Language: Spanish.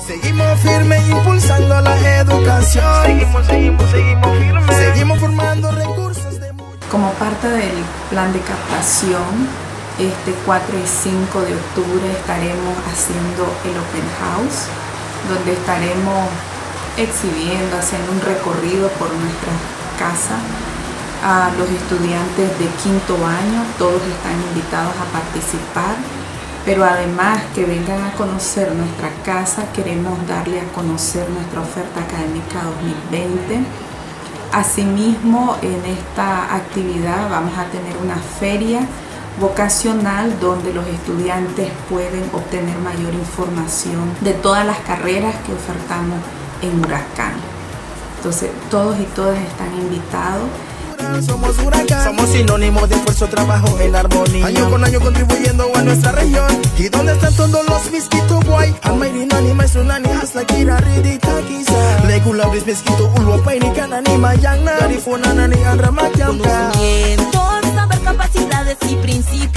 Seguimos firme impulsando la educación. Seguimos firme. Seguimos formando recursos de... Como parte del plan de captación, este 4 y 5 de octubre estaremos haciendo el Open House, donde estaremos exhibiendo, haciendo un recorrido por nuestra casa a los estudiantes de quinto año. Todos están invitados a participar, pero además que vengan a conocer nuestra casa, queremos darle a conocer nuestra oferta académica 2020. Asimismo, en esta actividad vamos a tener una feria vocacional donde los estudiantes pueden obtener mayor información de todas las carreras que ofertamos en Huracán. Entonces, todos y todas están invitados. Somos Huracán, somos sinónimos de esfuerzo, trabajo en armonía, año con año contribuyendo a nuestra región. ¿Y dónde están todos los Miskito boy? Almayri nani maestro nani hasta kira ridita kisa Legula bris Miskito ulwa paini kanani mayang nari fona nani andra makyamka. Conocimientos, saber capacidades y principios.